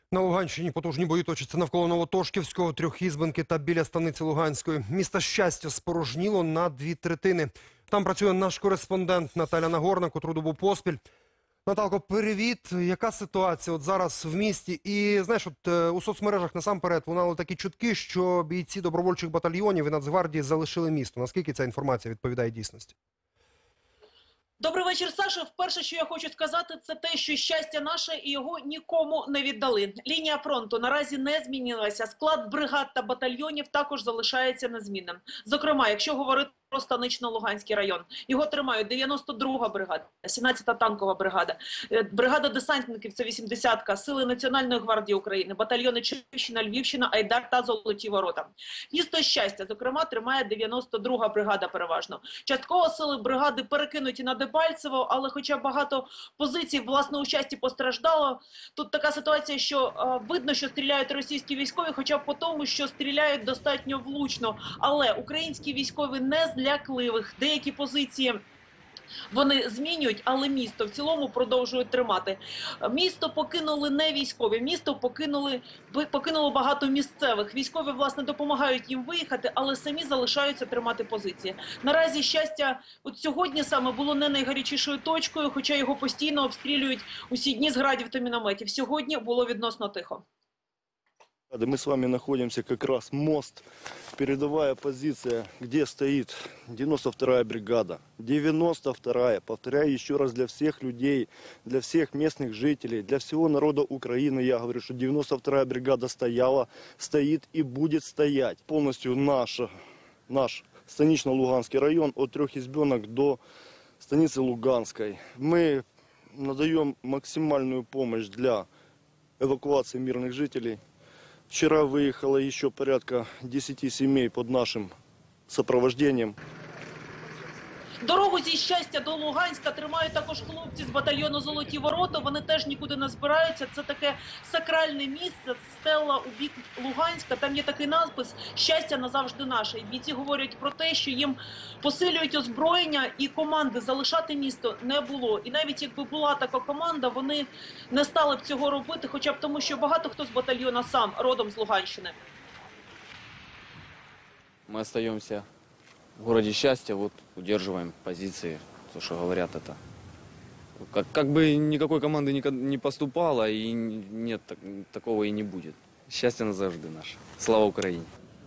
На Луганщині потужні бої точаться навколо Новотошківського, Трьохізбенки та біля станиці Луганської. Місто Щастя спорожніло на 2/3. Там працює наш кореспондент Наталя Нагорна, котру добу поспіль. Наталко, привіт. Яка ситуація от зараз в місті? І, знаєш, у соцмережах насамперед лунали такі чутки, що бійці добровольчих батальйонів і Нацгвардії залишили місто. Наскільки ця інформація відповідає дійсності? Добрий вечір, Саша. Вперше, що я хочу сказати, це те, що щастя наше і його нікому не віддали. Лінія фронту наразі не змінилася. Склад бригад та батальйонів також залишається незмінним. Зокрема, якщо говорити про Станично-Луганський район. Його тримають 92-га бригада, 17-та танкова бригада, бригада десантників – це 80-ка, Сили Національної гвардії України, батальйони Чернігівщина, Львівщина, Айдар та Золоті Ворота. Місто Щастя, зокрема, тримає 92-га бригада переважно. Частково сили бригади перекинуті на Дебальцево, але хоча багато позицій, власне, у Щасті постраждало. Тут така ситуація, що видно, що стріляють російські військові, хоча б по тому, що стріляють достатньо влучно. Але українські військові не злякливих. Деякі позиції вони змінюють, але місто в цілому продовжують тримати. Місто покинули не військові, місто покинуло багато місцевих. Військові, власне, допомагають їм виїхати, але самі залишаються тримати позиції. Наразі Щастя, от сьогодні саме було не найгарячішою точкою, хоча його постійно обстрілюють усі дні з градів та мінометів. Сьогодні було відносно тихо. Мы с вами находимся как раз мост, передовая позиция, где стоит 92-я бригада. 92-я, повторяю еще раз для всех людей, для всех местных жителей, для всего народа Украины. Я говорю, что 92-я бригада стояла, стоит и будет стоять. Полностью наш Станично-Луганский район от Трьохізбенок до станицы Луганской. Мы надаем максимальную помощь для эвакуации мирных жителей. Вчера выехало еще порядка 10 семей под нашим сопровождением. Дорогу зі Щастя до Луганська тримають також хлопці з батальйону «Золоті Ворота». Вони теж нікуди не збираються. Це таке сакральне місце, стела у бік Луганська. Там є такий надпис «Щастя назавжди наше». І бійці говорять про те, що їм посилюють озброєння і команди залишати місто не було. І навіть якби була така команда, вони не стали б цього робити, хоча б тому, що багато хто з батальйону сам родом з Луганщини. Мы остаемся в городе Счастья, вот удерживаем позиции, то, что говорят это. Как бы никакой команды не поступало, и нет, такого и не будет. Счастье назавжди наше. Слава Украине!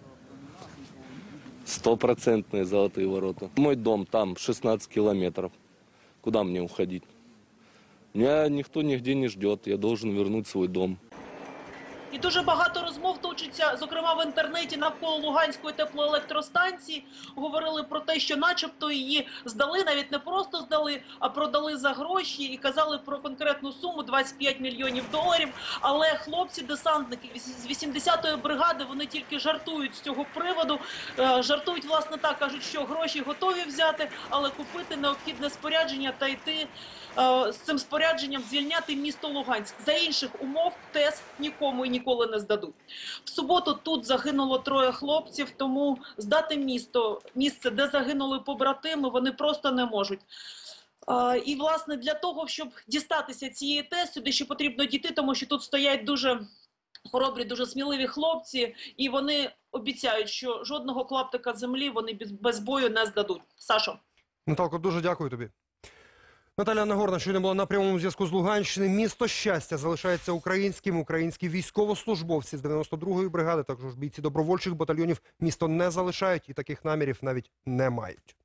100% Золотые Ворота. Мой дом там 16 километров. Куда мне уходить? Меня никто нигде не ждет, я должен вернуть свой дом. І дуже багато розмов точиться, зокрема в інтернеті, навколо Луганської теплоелектростанції. Говорили про те, що начебто її здали, навіть не просто здали, а продали за гроші. І казали про конкретну суму – 25 мільйонів доларів. Але хлопці-десантники з 80-ї бригади, вони тільки жартують з цього приводу. Жартують, власне, так, кажуть, що гроші готові взяти, але купити необхідне спорядження та йти з цим спорядженням звільняти місто Луганськ. За інших умов ТЕС нікому і ніколи не здадуть. В суботу тут загинуло 3 хлопців, тому здати місце, де загинули побратими, вони просто не можуть. І, власне, для того, щоб дістатися цієї ТЕС, сюди ще потрібно дійти, тому що тут стоять дуже хоробрі, дуже сміливі хлопці, і вони обіцяють, що жодного клаптика землі вони без бою не здадуть. Сашо. Наталко, дуже дякую тобі. Наталя Нагорна щойно була на прямому зв'язку з Луганщини. Місто Щастя залишається українським. Українські військовослужбовці з 92-ї бригади, також бійці добровольчих батальйонів, місто не залишають і таких намірів навіть не мають.